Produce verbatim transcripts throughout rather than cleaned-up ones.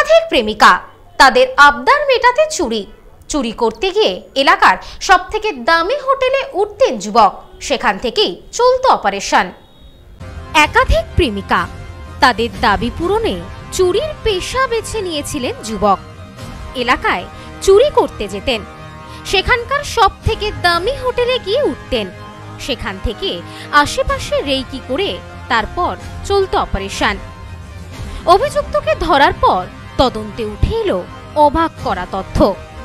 একাধিক প্রেমিকা, তাদের আবদার মেটাতে চুরি চুরি করতে গিয়ে এলাকার সবথেকে দামি হোটেলে উঠতেন যুবক, সেখান থেকেই চলতো অপারেশন। একাধিক প্রেমিকা, তাদের দাবি পূরণে চুরির পেশা বেছে নিয়েছিলেন যুবক। এলাকায় চুরি করতে যেতেন, সেখানকার সবথেকে দামি হোটেলে গিয়ে উঠতেন, সেখান থেকে আশেপাশে রেইকি করে তারপর চলতো অপারেশন। অভিযুক্তকে ধরার পর তদন্তে উঠে এলো অবাক করা তথ্য।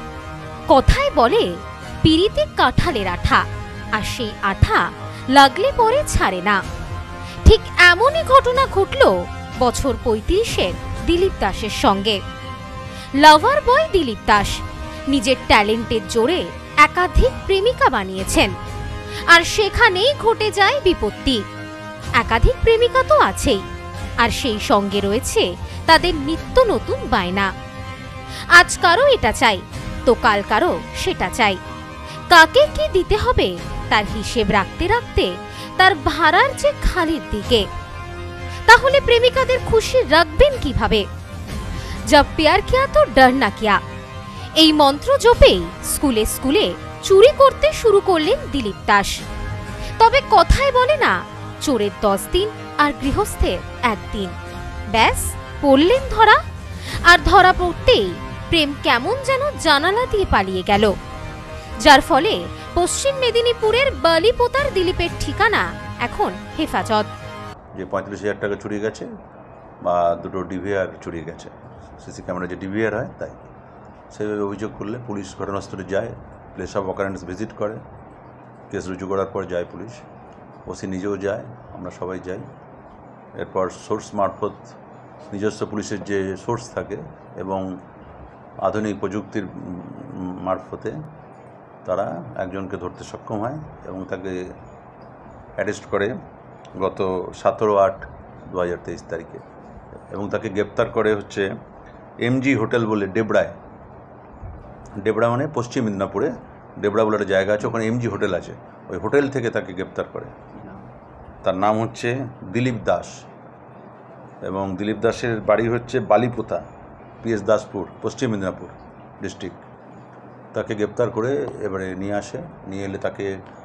কথায় বলে পিরিতে কাঁঠালের আঠা, আর সেই আঠা লাগলে পরে ছাড়ে না। ঠিক এমনই ঘটনা ঘটল বছর পঁয়ত্রিশের দিলীপ দাসের সঙ্গে। লাভার বয় দিলীপ দাস নিজের ট্যালেন্টের জোরে একাধিক প্রেমিকা বানিয়েছেন, আর সেখানেই ঘটে যায় বিপত্তি। একাধিক প্রেমিকা তো আছেই, আর সেই সঙ্গে রয়েছে তাদের নিত্য নতুন বায়না। আজ কারো এটা চাই, তো কাল কারো সেটা চাই। কাকে কি দিতে হবে তার হিসেব রাখতে রাখতে তার ভাড়ার যে খালির দিকে। তাহলে প্রেমিকাদের খুশি রাখবেন কিভাবে? জব প্যার কিয়া তো ডর না কিয়া, এই মন্ত্র জপেই স্কুলে স্কুলে চুরি করতে শুরু করলেন দিলীপ দাস। তবে কথায় বলে না, চোরের দশ দিন আর গৃহস্থের একদিন। ব্যাস পড়লেন ধরা, আর ধরা পড়তেই প্রেম কেমন যেন জানালা দিয়ে পালিয়ে গেল, যার ফলে পশ্চিম মেদিনীপুরের বালিপোতার দিলীপের ঠিকানা এখন হেফাজত। যে পঁয়ত্রিশ হাজার টাকা চুরি গেছে বা দুটো ডিভিআর চুরি গেছে, সিসি ক্যামেরা যে ডিভিআর হয় তাই, সেভাবে অভিযোগ করলে পুলিশ ঘটনাস্থলে যায়, প্লেস অফ অকারেন্স ভিজিট করে, কেস রুজু করার পর যায় পুলিশ, ওসি নিজেও যায়, আমরা সবাই যাই। এরপর সোর্স মারফত নিজস্ব পুলিশের যে সোর্স থাকে এবং আধুনিক প্রযুক্তির মারফতে তারা একজনকে ধরতে সক্ষম হয় এবং তাকে অ্যারেস্ট করে গত সতেরো আট দু হাজার তেইশ তারিখে, এবং তাকে গ্রেপ্তার করে হচ্ছে এমজি হোটেল বলে ডেবড়ায়। ডেবড়া মানে পশ্চিম মেদিনীপুরে ডেবড়া বলে একটা জায়গা আছে, ওখানে এমজি হোটেল আছে, ওই হোটেল থেকে তাকে গ্রেপ্তার করে। তার নাম হচ্ছে দিলীপ দাস, এবং দিলীপ দাসের বাড়ি হচ্ছে বালিপোতা, পিএস দাসপুর, পশ্চিম মেদিনীপুর ডিস্ট্রিক্ট। তাকে গ্রেপ্তার করে এবারে নিয়ে আসে, নিয়ে এলে তাকে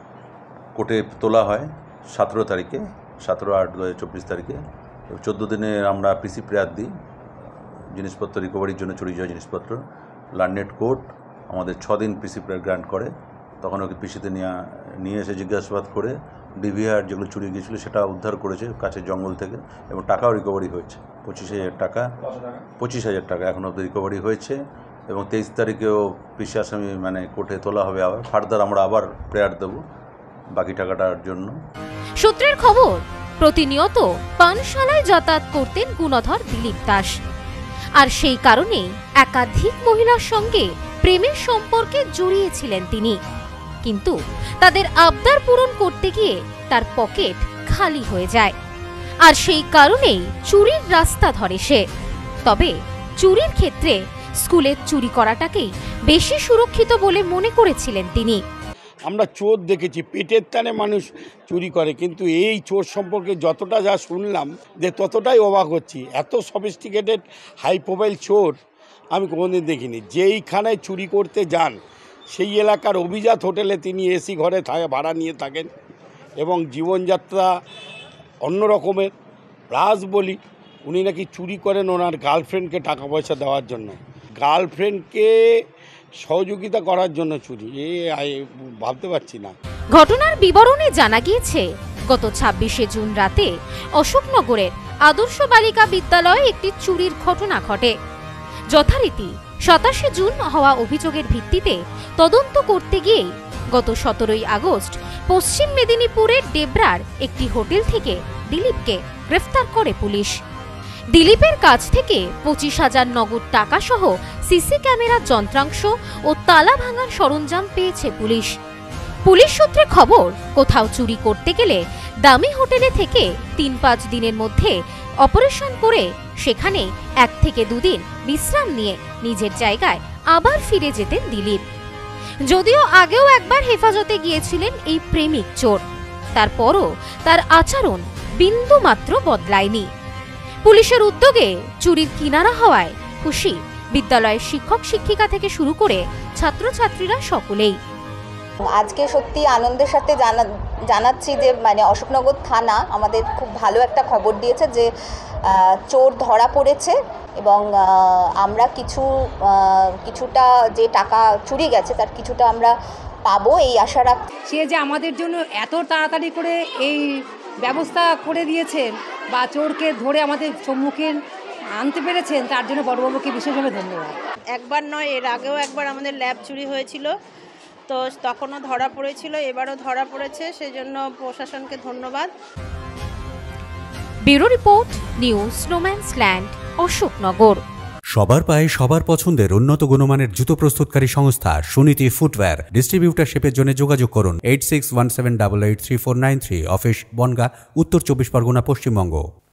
কোর্টে তোলা হয় সতেরো তারিখে, সতেরো আট দু হাজার চব্বিশ তারিখে। চোদ্দো দিনে আমরা পিসি প্রেয়ার দিই জিনিসপত্র রিকভারির জন্য, চুরি যাওয়া জিনিসপত্র। লার্নেট কোর্ট আমাদের ছ দিন পিসি প্রেয়ার গ্রান্ট করে, তখন ওকে পিসিতে নিয়ে নিয়ে এসে জিজ্ঞাসাবাদ করে ডিভিআর যেগুলো চুরি গিয়েছিলো সেটা উদ্ধার করেছে কাছের জঙ্গল থেকে, এবং টাকাও রিকভারি হয়েছে পঁচিশ হাজার টাকা পঁচিশ হাজার টাকা এখন অব্দি রিকভারি হয়েছে। এবং তেইশ তারিখেও পিসি আসামি মানে কোর্টে তোলা হবে, আবার ফার্দার আমরা আবার প্রেয়ার দেবো বাকি টাকাটার জন্য। সূত্রের খবর, প্রতিনিয়ত পানশালায় যাতায়াত করতেন গুণধর দিলীপ দাস, আর সেই কারণেই একাধিক মহিলার সঙ্গে প্রেমের সম্পর্কে জড়িয়েছিলেন তিনি। কিন্তু তাদের আবদার পূরণ করতে গিয়ে তার পকেট খালি হয়ে যায়, আর সেই কারণেই চুরির রাস্তা ধরে সে। তবে চুরির ক্ষেত্রে স্কুলের চুরি করাটাকেই বেশি সুরক্ষিত বলে মনে করেছিলেন তিনি। আমরা চোর দেখেছি, পেটের টানে মানুষ চুরি করে, কিন্তু এই চোর সম্পর্কে যতটা যা শুনলাম যে ততটাই অবাক হচ্ছি। এত সফিস্টিকেটেড হাই প্রোফাইল চোর আমি কোনোদিন দেখিনি। যেইখানে চুরি করতে যান সেই এলাকার অভিজাত হোটেলে তিনি এসি ঘরে থাকে, ভাড়া নিয়ে থাকেন, এবং জীবনযাত্রা অন্য রকমের। প্লাস বলি, উনি নাকি চুরি করেন ওনার গার্লফ্রেন্ডকে টাকা পয়সা দেওয়ার জন্য, গার্লফ্রেন্ডকে সহযোগিতা করার জন্য চুরি। এ ভাবতে পারছি না। ঘটনার বিবরণে জানা গিয়েছে, গত ছাব্বিশে জুন রাতে অশোকনগরের আদর্শ বালিকা বিদ্যালয়ে একটি চুরির ঘটনা ঘটে। যথারীতি সাতাশে জুন হওয়া অভিযোগের ভিত্তিতে তদন্ত করতে গিয়ে গত সতেরোই আগস্ট পশ্চিম মেদিনীপুরের ডেবরার একটি হোটেল থেকে দিলীপকে গ্রেফতার করে পুলিশ। দিলীপের কাছ থেকে পঁচিশ হাজার নগদ টাকা সহ সিসি ক্যামেরার যন্ত্রাংশ ও তালা ভাঙার সরঞ্জাম পেয়েছে পুলিশ। পুলিশ সূত্রে খবর, কোথাও চুরি করতে গেলে দামি হোটেলে থেকে তিন পাঁচ দিনের মধ্যে অপারেশন করে সেখানে এক থেকে দুদিন বিশ্রাম নিয়ে নিজের জায়গায় আবার ফিরে যেতেন দিলীপ। যদিও আগেও একবার হেফাজতে গিয়েছিলেন এই প্রেমিক চোর, তারপরও তার আচরণ বিন্দু মাত্র বদলায়নি। পুলিশের উদ্যোগে চুরির কিনারা হওয়ায় খুশি বিদ্যালয়ের শিক্ষক শিক্ষিকা থেকে শুরু করে ছাত্রছাত্রীরা সকলেই। আজকে সত্যি আনন্দের সাথে জানা জানাচ্ছি যে মানে অশোকনগর থানা আমাদের খুব ভালো একটা খবর দিয়েছে যে চোর ধরা পড়েছে এবং আমরা কিছু কিছুটা যে টাকা চুরি গেছে তার কিছুটা আমরা পাবো এই আশা রাখছি। সে যে আমাদের জন্য এত তাড়াতাড়ি করে এই ব্যবস্থা করে দিয়েছেন বা চোরকে ধরে আমাদের সম্মুখে আনতে পেরেছেন তার জন্য বড়বাবুকে বিশেষভাবে ধন্যবাদ। একবার নয়, এর আগেও একবার আমাদের ল্যাব চুরি হয়েছিল, তো তখনও ধরা পড়েছিল, এবারও ধরা পড়েছে, সেজন্য প্রশাসনকে ধন্যবাদ। Bureau report, news snowman's land, Ashoknagar. সবার পায়ে সবার পছন্দের উন্নত গুণমানের জুতো প্রস্তুতকারী সংস্থা সুনীতি ফুটওয়্যার। ডিস্ট্রিবিউটারশিপের জন্য যোগাযোগ করুন eight six one seven double eight three four nine three. Office Bongaon, উত্তর চব্বিশ পরগনা, পশ্চিমবঙ্গ।